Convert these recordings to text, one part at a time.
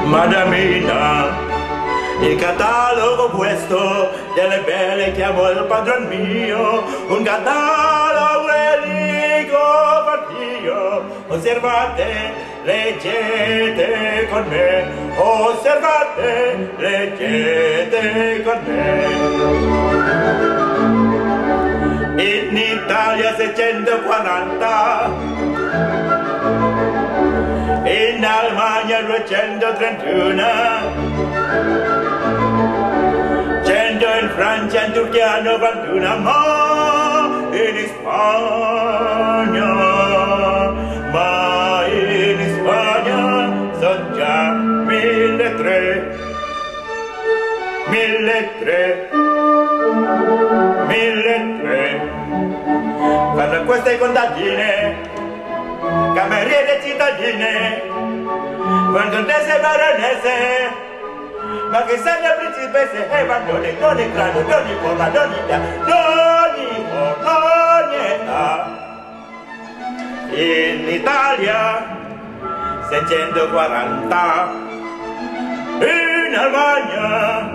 Madamina, il catalogo questo delle belle chiamo il padron mio, un catalogo relico partio. Osservate, leggete con me, osservate, leggete con me. In Italia 640, in Almania 231, 100 in Francia, in Turchia 91, ma in Spagna son già 1.300, 1.300. Fanno queste contadine, cameriere cittadine, contesse e baronesse, ma che sanno principesse e bandone, d'ogni grado, d'ogni forma, d'ogni età. In Italia 640, in Almania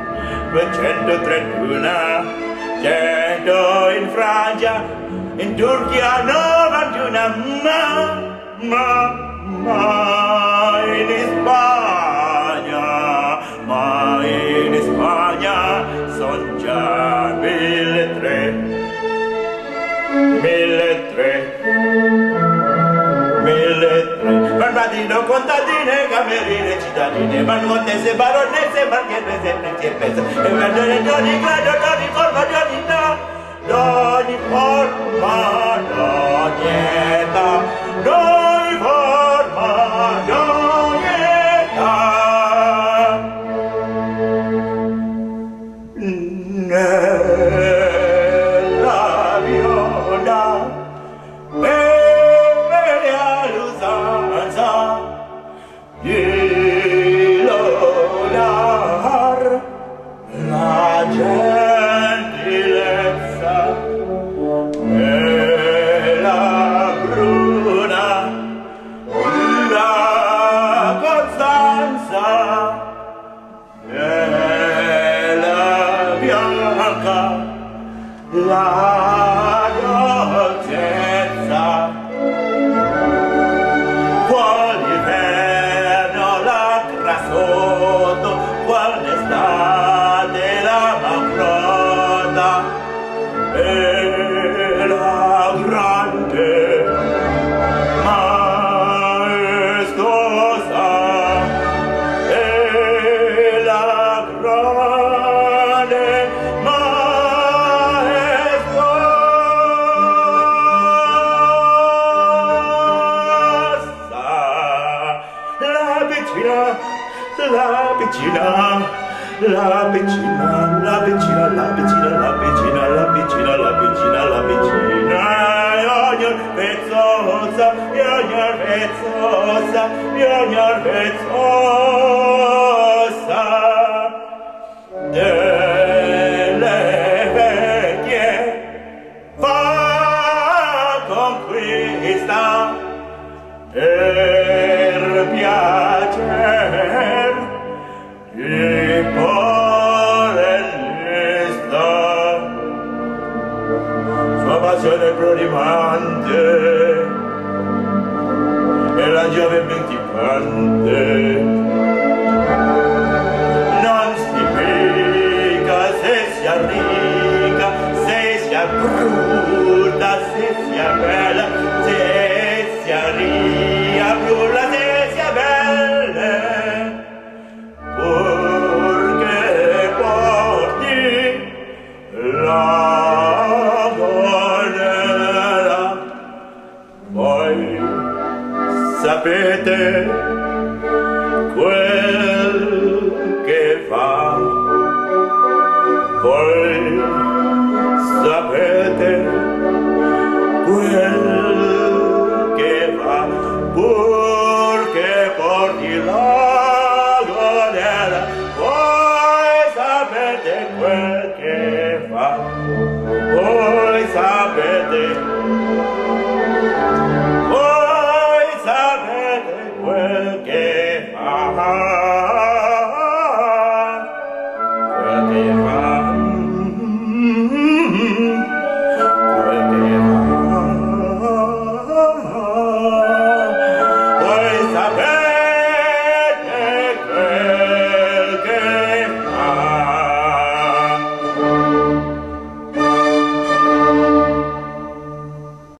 231, 100 in Francia, in Turchia 91, ma in Spagna son già 1.300, 1.300. Barbadino, contadine, cameriere, cittadine, contesse, baronesse, marchese, principesse, e verdone d'ogni grado, d'ogni forma, d'ogni età, d'ogni forma, d'ogni età, d'ogni forma, d'ogni età. Nella viola di lodar la gentilezza e la bruna, la costanza e la bianca, la dolcezza. Qual estate la macrota e la grande maestosa e la grande maestosa. La piccina, la piccina, la piccina, la piccina, la piccina, la piccina, la piccina, la piccina, la piccina, junior vezzosa, junior vezzosa, junior vezzosa, delle vecchie fa conquista per piacer di porellista, sua passione prodigante e la giove mentipante non si pica se sia ricca, se sia brutta, se sia bella, se sia ricca, brutta, se sia bella. Sapete quel che fa, voi sapete quel che fa, purché porti la godela, voi sapete quel